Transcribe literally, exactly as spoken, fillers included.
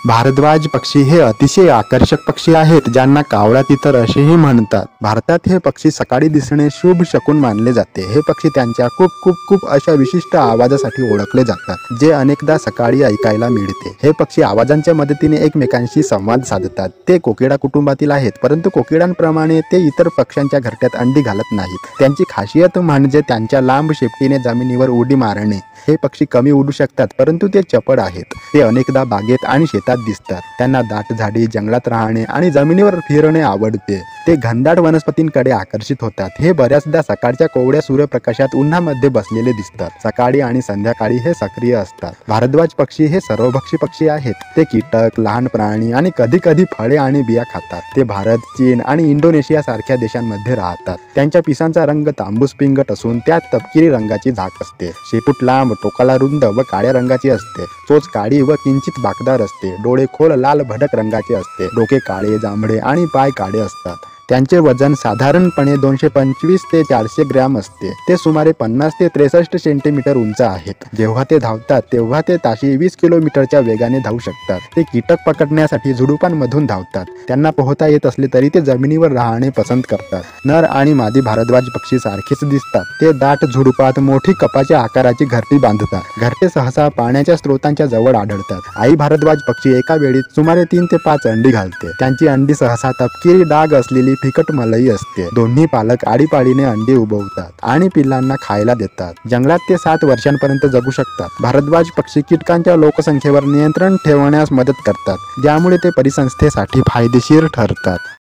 भारद्वाज पक्षी हे अतिशय आकर्षक पक्षी आहेत, ज्यांना कावळा तितर असेही म्हणतात। भारतात हे पक्षी सकाळी दिसणे शुभ शकुन मानले जाते। हे पक्षी त्यांच्या खूप खूप खूप अशा विशिष्ट आवाजासाठी ओळखले जातात, जे अनेकदा सकाळी ऐकायला मिळते। हे पक्षी आवाजांच्या मदतीने एकमेकांशी संवाद साधतात। ते कोकिळा कुटुंबातील आहेत, परंतु कोकिळांप्रमाणे ते इतर पक्ष्यांच्या घरट्यात अंडी घालत नाहीत। त्यांची खासियत म्हणजे त्यांच्या लांब शेपटीने जमिनीवर उडी मारणे। हे पक्षी कमी उडू शकतात, परंतु ते चपळ आहेत। ते अनेकदा बागेत आणि शेतात दिसतात। त्यांना दाट झाडी, जंगलात राहणे आणि जमिनीवर फिरणे आवडते। ते घनदाट वनस्पतींकडे आकर्षित होतात। हे बऱ्याचदा सकाळच्या कोवळ्या सूर्यप्रकाशात उन्हामध्ये बसलेले दिसतात। सकाळी आणि संध्याकाळी हे सक्रिय असतात। भारद्वाज पक्षी हे सर्वभक्षी पक्षी आहेत। ते कीटक, लहान प्राणी आणि कधी कधी फळे आणि बिया खातात। ते भारत, चीन आणि इंडोनेशिया सारख्या देशांमध्ये राहतात। त्यांच्या पिसांचा रंग तांबूस पिंगट असून त्यात तपकिरी रंगाची झाक असते। शेपूट लांब, टोकाला रुंद व काळ्या रंगाची असते। चोच काळी व किंचित बाकदार असते। डोळे खोल लाल भडक रंगाचे असते। डोके काळे, जांभळे आणि पाय काळे असतात। त्यांचे वजन साधारणपणे दोनशे पंचवीस ते चारशे ग्रॅम असते। ते सुमारे पन्नास ते त्रेसष्ट सेंटीमीटर उंच आहेत। जेव्हा ते धावतात तेव्हा ते ताशी वीस किलोमीटरच्या वेगाने धावू शकतात। ते कीटक पकडण्यासाठी झुडुपांमधून धावतात। त्यांना पोहता येत असले तरी ते जमिनीवर राहणे पसंत करतात। नर आणि मादी भारद्वाज पक्षी सारखेच दिसतात। ते दाट झुडुपात मोठी कपाच्या आकाराची घरटी बांधतात। घरटे सहसा पाण्याच्या स्रोतांच्या जवळ आढळतात। आई भारद्वाज पक्षी एका वेळी सुमारे तीन ते पाच अंडी घालते। त्यांची अंडी सहसा तपकिरी डाग असलेली फिकट मलई असते। दोन्ही पालक आडीपाडीने अंडी उबवतात आणि पिल्लांना खायला देतात। जंगलात ते सात वर्षांपर्यंत जगू शकतात। भारद्वाज पक्षी कीटकांच्या लोकसंख्येवर नियंत्रण ठेवण्यास मदत करतात, ज्यामुळे ते परिसंस्थेसाठी फायदेशीर ठरतात।